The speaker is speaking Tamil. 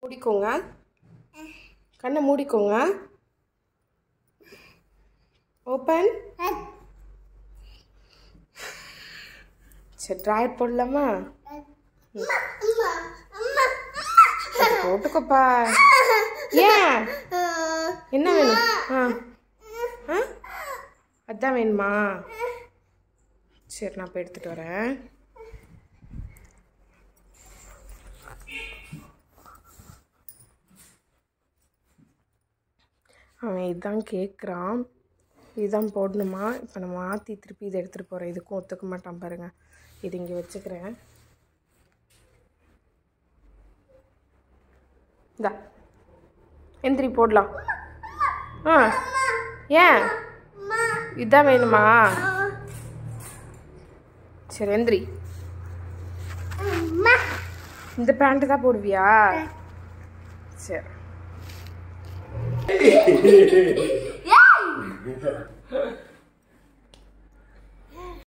மூடிக்கோங்க, கண்ணை மூடிக்கோங்க. ஓப்பன். சரி, ட்ராயர் போடலாமா? போட்டுக்கோப்பா. ஏன், என்ன வேணும்? அதான் வேணுமா? சரி, நான் இப்போ எடுத்துகிட்டு வரேன். அவன் இதுதான் கேட்குறான், இதுதான் போடணுமா? இப்போ நான் மாற்றி திருப்பி இதை எடுத்துகிட்டு போகிறேன். இதுக்கும் ஒத்துக்க மாட்டான் பாருங்கள். இது இங்கே வச்சுக்கிறேன். இந்தா எந்திரி போடலாம். ஏன், இதுதான் வேணுமா? சரி எந்திரி. இந்த பேண்ட்டு தான் போடுவியா? சரி.